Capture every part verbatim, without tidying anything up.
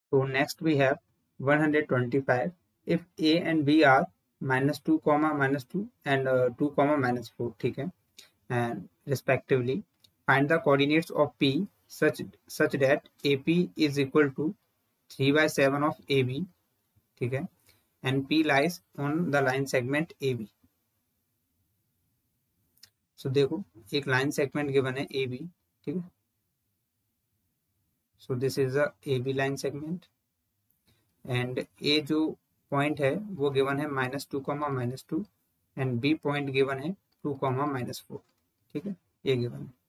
So next we have one hundred twenty-five. If a and b are minus two comma minus two and uh, two comma minus four, ठीक है, and respectively, find the coordinates of p such such that ap is equal to three by seven of ab, ठीक है, and p lies on the line segment ab. So देखो एक line segment given है ab, ठीक है. So this is a ab line segment and a जो point है वो गिवन है minus two comma minus two and B point given है टू कॉमा माइनस फोर, ठीक है, ये गिवन है.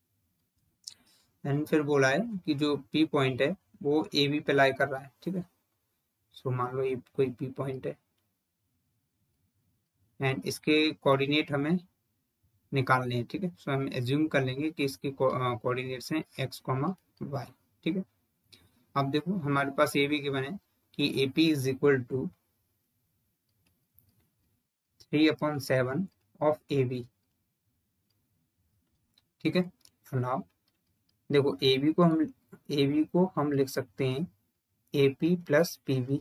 एंड फिर बोला है कि जो पी पॉइंट है वो ए बी पे लाई कर रहा है, ठीक है. सो मान लो ये कोई पी पॉइंट है एंड इसके कोऑर्डिनेट हमें निकालने हैं, ठीक है. सो हम एज्यूम कर लेंगे कि इसके कोऑर्डिनेट्स हैं एक्स कॉमा वाई, ठीक है. अब देखो हमारे पास ए बी गिवन है कि A P is equal to three upon seven of A B, ठीक है. नाउ देखो ए बी को हम ए बी को हम लिख सकते हैं A P plus P B.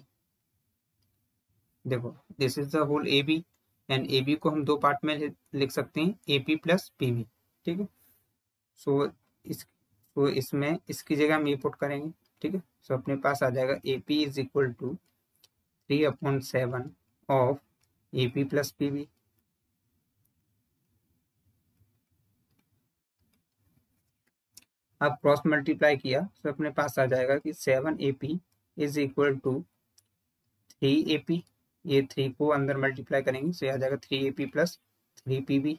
देखो this is the whole A B and A B को हम दो पार्ट में लिख सकते हैं A P plus P B, ठीक है. सो इस तो इसमें इसकी जगह हम ये पुट करेंगे, ठीक है. सो अपने पास आ जाएगा A P is equal to three upon seven of A P plus P B. अब क्रॉस मल्टीप्लाई किया तो अपने पास आ जाएगा कि seven A P is equal to three A P. ये थ्री को अंदर मल्टीप्लाई करेंगे तो आ जाएगा three A P plus three P B.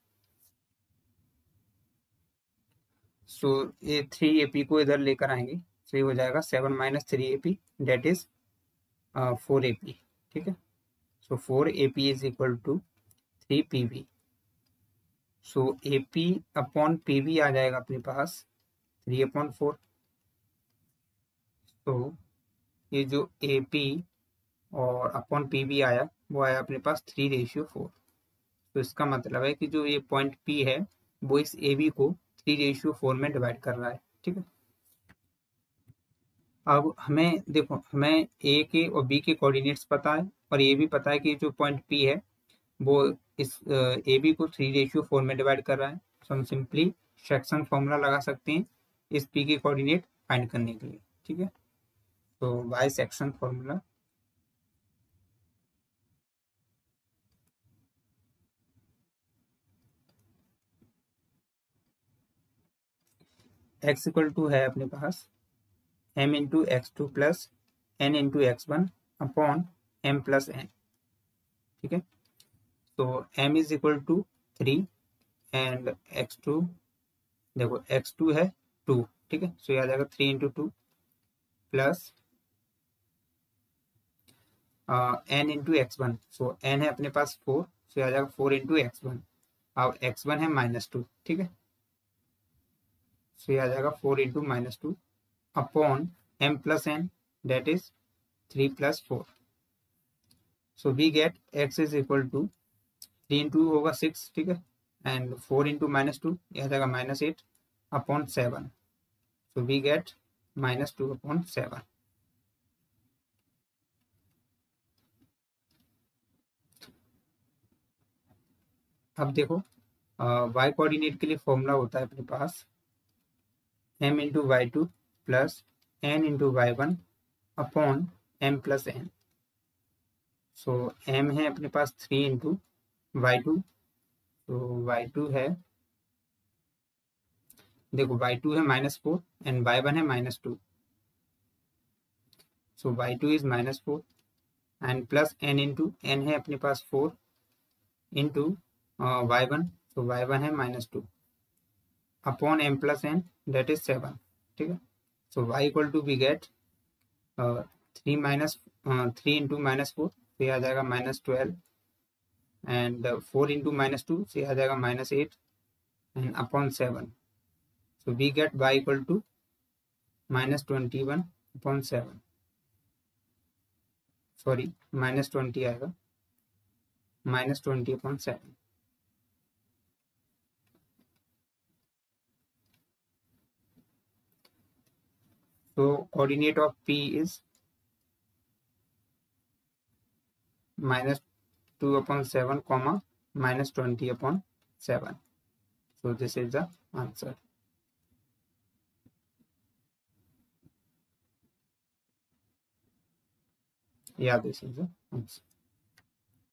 So ये थ्री ए पी को इधर लेकर आएंगे तो ये हो जाएगा seven minus three A P that is four A P, ठीक है. So four A P is equal to three P B. So A P upon P B आ जाएगा अपने पास थ्री अपॉन फोर. तो ये जो ए पी और अपॉन पी बी आया वो आया अपने पास थ्री रेशियो फोर. तो इसका मतलब है कि जो ये पॉइंट पी है वो इस ए बी को थ्री रेशियो फोर में डिवाइड कर रहा है, ठीक है. अब हमें देखो हमें ए के और बी के कोऑर्डिनेट्स पता है और ये भी पता है कि जो पॉइंट पी है वो इस ए बी को थ्री रेशियो फोर में डिवाइड कर रहा है. तो हम सिंपली सेक्शन फॉर्मूला लगा सकते हैं इस पी के कोऑर्डिनेट फाइंड करने के लिए, ठीक है. तो by section formula X equal to है अपने पास M into X two plus N into X one upon M plus N, ठीक है. तो m is equal to three and X two देखो एक्स टू है टू, ठीक है. सो ये आ जाएगा three into two plus N into X one. So N है अपने पास फोर, सो ये आ जाएगा फोर इंटू एक्स वन. अब एक्स वन है माइनस टू, ठीक है. सो ये आ जाएगा four into minus two upon M plus N that is three plus four. So we get X is equal to three into होगा six, ठीक है, and four into minus two यह आ जाएगा minus eight upon seven. So we get minus two upon seven. अब देखो Y uh, coordinate के लिए फॉर्मूला होता है अपने पास M into Y two plus N into Y one upon M plus N. So M है अपने पास थ्री इंटू वाई टू. तो वाई टू है देखो वाई टू है minus four and Y one है minus two. So Y two is minus four and plus N into N है अपने पास four into Y one. So Y one है minus two upon M plus N that is seven, ठीक है. So Y equal to we get three minus three into minus four तो ये आ जाएगा minus twelve and four into minus two से आ जाएगा minus eight and upon seven. So we get Y equal to minus twenty one upon seven. Sorry minus twenty आएगा minus twenty upon seven. So coordinate of P is minus two upon seven comma minus twenty upon seven. So this is the answer. Yeah, this is the answer.